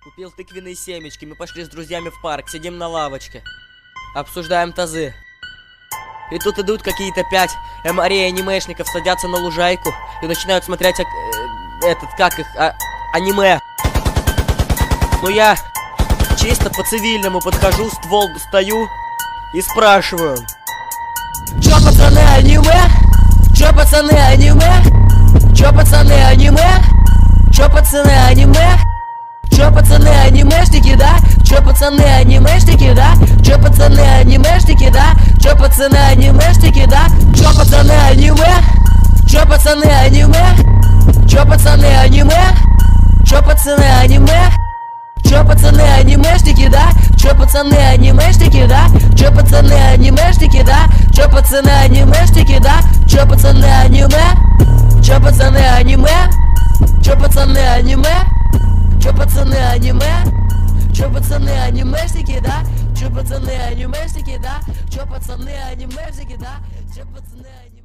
Купил тыквенные семечки, мы пошли с друзьями в парк, сидим на лавочке, обсуждаем тазы. И тут идут какие-то 5 анимешников, садятся на лужайку и начинают смотреть аниме. Но я чисто по-цивильному подхожу, ствол достаю и спрашиваю: чё, пацаны, аниме? Чё, пацаны, аниме? Чё, пацаны, аниме? Чё, пацаны, аниме? Чё, пацаны, анимешники, да? Чё, пацаны, анимешники, да? Чё, пацаны, анимешники, да? Чё, пацаны, анимешники, да? Чё, пацаны, аниме? Чё, пацаны, аниме? Чё, пацаны, аниме? Чё, пацаны, аниме? Чё, пацаны, анимешники, да? Чё, пацаны, анимешники, да? Чё, пацаны, анимешники, да? Чё, пацаны, анимешники, да? Чё, пацаны, аниме? Чё, пацаны, аниме? Чё, пацаны, аниме? Чё, пацаны, аниме? Чё, пацаны, анимешники, да? Чё, пацаны, анимешники, да? Чё, пацаны, анимешники, да? Чё, пацаны, анимешники?